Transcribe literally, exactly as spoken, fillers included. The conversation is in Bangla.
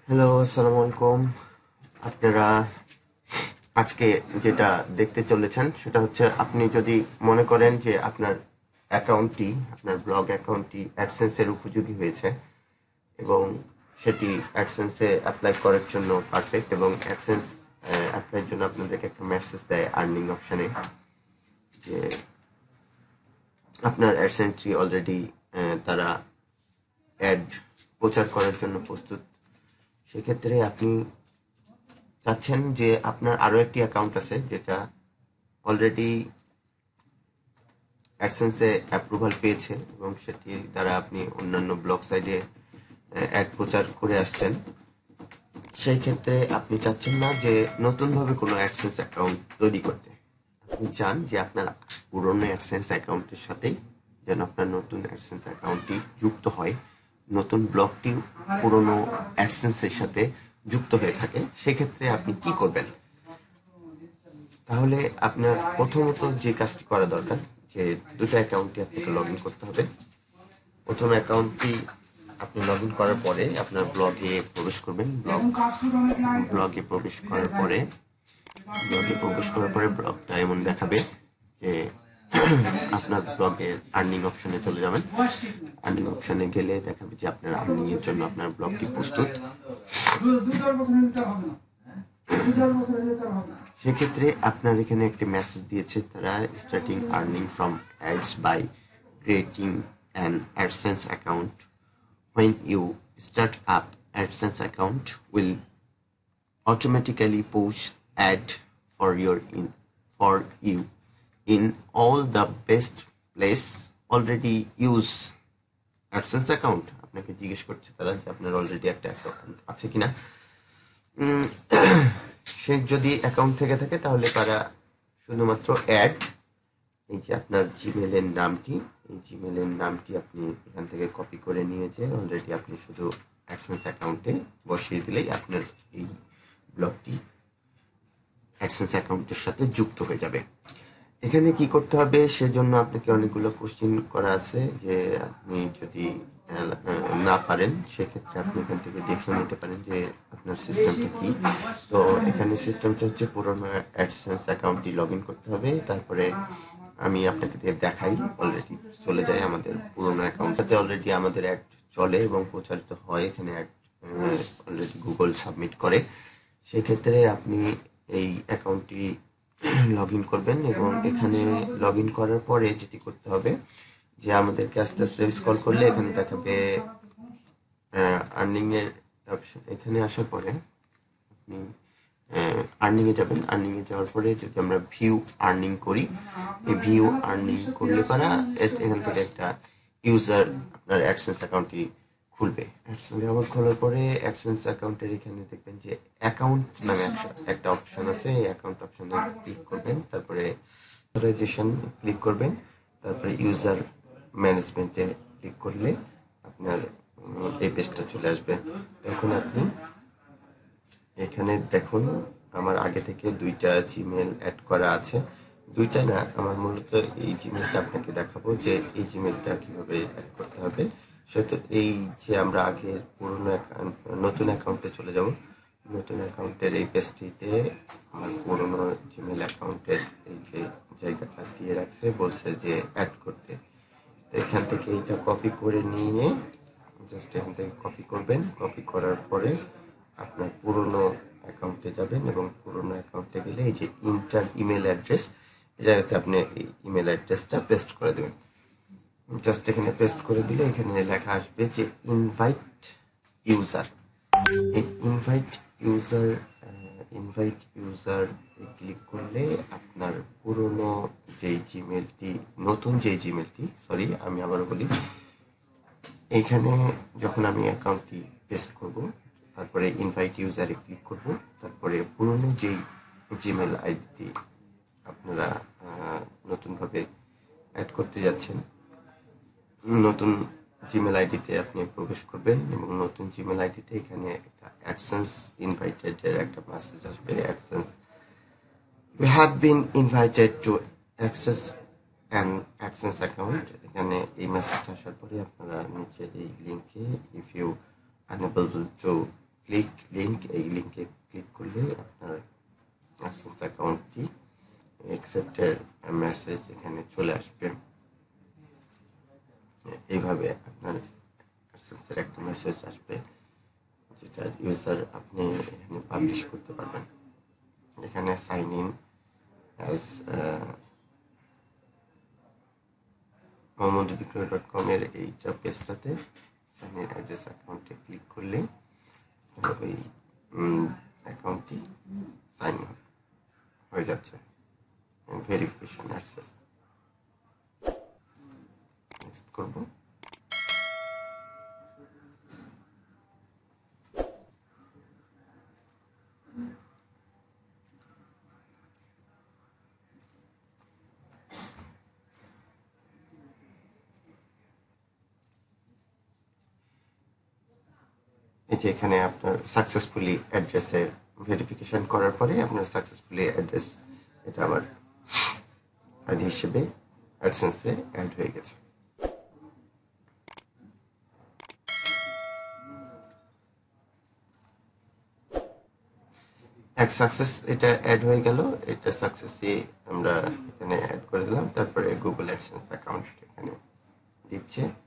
হ্যালো, আসসালামু আলাইকুম। আপনারা আজকে যেটা দেখতে চলেছেন সেটা হচ্ছে, আপনি যদি মনে করেন যে আপনার অ্যাকাউন্টটি, আপনার ব্লগ অ্যাকাউন্টটি অ্যাডসেন্সের উপযোগী হয়েছে এবং সেটি অ্যাডসেন্সে অ্যাপ্লাই করার জন্য পারফেক্ট, এবং অ্যাডসেন্স অ্যাপ্লাইয়ের জন্য আপনাদেরকে একটা মেসেজ দেয় আর্নিং অপশানে যে আপনার অ্যাডসেন্সটি অলরেডি তারা অ্যাড প্রচার করার জন্য প্রস্তুত। সেক্ষেত্রে আপনি চাচ্ছেন যে আপনার আরও একটি অ্যাকাউন্ট আছে যেটা অলরেডি অ্যাডসেন্সে অ্যাপ্রুভাল পেয়েছে এবং সেটি দ্বারা আপনি অন্যান্য ব্লগ সাইটে অ্যাড প্রচার করে আসছেন। সেই ক্ষেত্রে আপনি চাচ্ছেন না যে নতুনভাবে কোনো অ্যাডসেন্স অ্যাকাউন্ট তৈরি করতে। আপনি চান যে আপনার পুরনো অ্যাডসেন্স অ্যাকাউন্টের সাথেই যেন আপনার নতুন অ্যাডসেন্স অ্যাকাউন্টটি যুক্ত হয়, নতুন ব্লগটি পুরনো অ্যাডসেন্সের সাথে যুক্ত হয়ে থাকে। সেক্ষেত্রে আপনি কি করবেন? তাহলে আপনার প্রথমত যে কাজটি করা দরকার, যে দুটো অ্যাকাউন্টে আপনাকে লগ ইন করতে হবে। প্রথম অ্যাকাউন্টটি আপনি লগ ইন করার পরে আপনার ব্লগে প্রবেশ করবেন। ব্লগ ব্লগে প্রবেশ করার পরে ব্লগে প্রবেশ করার পরে ব্লগটা এমন দেখাবে যে আপনার ব্লগের আর্নিং অপশনে চলে যাবেন। আর্নিং অপশনে গেলে দেখাবে যে আপনার আর্নিং এর জন্য আপনার ব্লগটি প্রস্তুত। সেক্ষেত্রে আপনার এখানে একটি মেসেজ দিয়েছে তারা, starting earning from ads by creating an AdSense account. When you start up, AdSense account will automatically push ad for your in for you in all the best place. Already use AdSense account. আপনাকে জিজ্ঞেস করছে তারা যে আপনার অলরেডি একটা অ্যাকাউন্ট আছে কিনা। সে যদি অ্যাকাউন্ট থেকে থাকে তাহলে তারা শুধুমাত্র অ্যাড, এই যে আপনার জিমেলের নামটি, এই জিমেলের নামটি আপনি এখান থেকে কপি করে নিয়ে যে অলরেডি আপনি শুধু অ্যাডসেন্স অ্যাকাউন্টে বসিয়ে দিলেই আপনার এই ব্লগটি অ্যাডসেন্স অ্যাকাউন্টের সাথে যুক্ত হয়ে যাবে। এখানে কি করতে হবে সেজন্য আপনাকে অনেকগুলো কোশ্চেন করা আছে, যে আপনি যদি না পারেন সেক্ষেত্রে আপনি এখান থেকে দেখে নিতে পারেন যে আপনার সিস্টেমটা কি। তো এখানে সিস্টেমটা হচ্ছে পুরোনো অ্যাডসেন্স অ্যাকাউন্টটি লগ ইন করতে হবে। তারপরে আমি আপনাকে দেখাই, অলরেডি চলে যায় আমাদের পুরোনো অ্যাকাউন্টটাতে অলরেডি আমাদের অ্যাড চলে এবং প্রচারিত হয়। এখানে অ্যাড অলরেডি গুগল সাবমিট করে। সেক্ষেত্রে আপনি এই অ্যাকাউন্টটি লগ ইন করবেন এবং এখানে লগ ইন করার পরে যেটি করতে হবে যে আমাদেরকে আস্তে আস্তে স্ক্রল করলে এখানে দেখাবে আর্নিং এর অপশন। এখানে আসার পরে আপনি আর্নিং এ যাবেন। আর্নিং এ যাওয়ার পরে যদি আমরা ভিউ আর্নিং করি, এই ভিউ আর্নিং করলে পারা এখান থেকে একটা ইউজার আপনার অ্যাডসেন্স অ্যাকাউন্টটি খুলবে। অ্যাডসেন্স অ্যাকাউন্ট খোলার পরে অ্যাডসেন্স অ্যাকাউন্টের এখানে দেখবেন যে অ্যাকাউন্ট নামে একটা অপশন আছে। এই অ্যাকাউন্ট অপশনে ক্লিক করবেন, তারপরে অথরাইজেশন ক্লিক করবেন, তারপরে ইউজার ম্যানেজমেন্টে ক্লিক করলে আপনার এই পেজটা চলে আসবে। তখন আপনি এখানে দেখুন আমার আগে থেকে দুইটা জিমেল অ্যাড করা আছে। দুইটা না, আমার মূলত এই জিমেলটা আপনাকে দেখাবো যে এই জিমেলটা কিভাবে অ্যাড করতে হবে। সেহেতু এই যে আমরা আগে পুরোনো অ্যাকাউন্ট নতুন অ্যাকাউন্টে চলে যাব। নতুন অ্যাকাউন্টের এই পেজটিতে আমার পুরোনো জিমেল অ্যাকাউন্টের এই যে জায়গাটা দিয়ে রাখছে, বলছে যে অ্যাড করতে। তো এখান থেকে এইটা কপি করে নিয়ে জাস্ট এখান থেকে কপি করবেন। কপি করার পরে আপনার পুরোনো অ্যাকাউন্টে যাবেন এবং পুরোনো অ্যাকাউন্টে গেলে এই যে ইন্টার ইমেল অ্যাড্রেস, এই জায়গাতে আপনি এই ইমেল অ্যাড্রেসটা পেস্ট করে দেবেন। জাস্ট এখানে পেস্ট করে দিলে এখানে লেখা আসবে যে ইনভাইট ইউজার। এই invite user invite user click করলে আপনার পুরোনো যেই জিমেলটি, নতুন যেই জিমেলটি, সরি আমি আবারও বলি, এইখানে যখন আমি অ্যাকাউন্টটি পেস্ট করব, তারপরে ইনভাইট ইউজারে ক্লিক করব, তারপরে পুরনো যেই জিমেল আইডিটি আপনারা নতুনভাবে অ্যাড করতে যাচ্ছেন, নতুন জিমেল আইডিতে আপনি প্রবেশ করবেন এবং নতুন জিমেল আইডিতে এখানে একটা অ্যাডসেন্স ইনভাইটেড এর একটা মেসেজ আসবে। AdSense you have been invited to access an AdSense account. এখানে এই মেসেজটা আসার পরে আপনারা নিচের এই লিঙ্কে, if you unable to click link, এই লিঙ্কে ক্লিক করলে আপনার অ্যাডসেন্স অ্যাকাউন্টটি অ্যাকসেপ্টের মেসেজ এখানে চলে আসবে। এইভাবে আপনার অ্যাডসেন্সের একটা মেসেজ আসবে যেটা ইউজার আপনি এখানে পাবলিশ করতে পারবেন। এখানে সাইন ইন অ্যাজ মোহাম্মদ বিক্রয় ডট কম এর এইটা পেজটাতে সাইন ইন অ্যাড্রেস অ্যাকাউন্টে ক্লিক করলে ওই অ্যাকাউন্টটি সাইন হয়ে যাচ্ছে। ভেরিফিকেশন অ্যাক্সেস নেক্সট করব। এই যে এখানে আপনার সাকসেসফুলি অ্যাড্রেসের ভেরিফিকেশন করার পরে আপনার সাকসেসফুলি অ্যাড্রেস এটা আবার আইডি হিসেবে অ্যাডসেন্সে অ্যাড হয়ে গেছে। এক সাকসেস এটা অ্যাড হয়ে গেল, এটা সাকসেসই আমরা এখানে অ্যাড করে দিলাম। তারপরে গুগল অ্যাডসেন্স অ্যাকাউন্ট এখানে দিচ্ছে।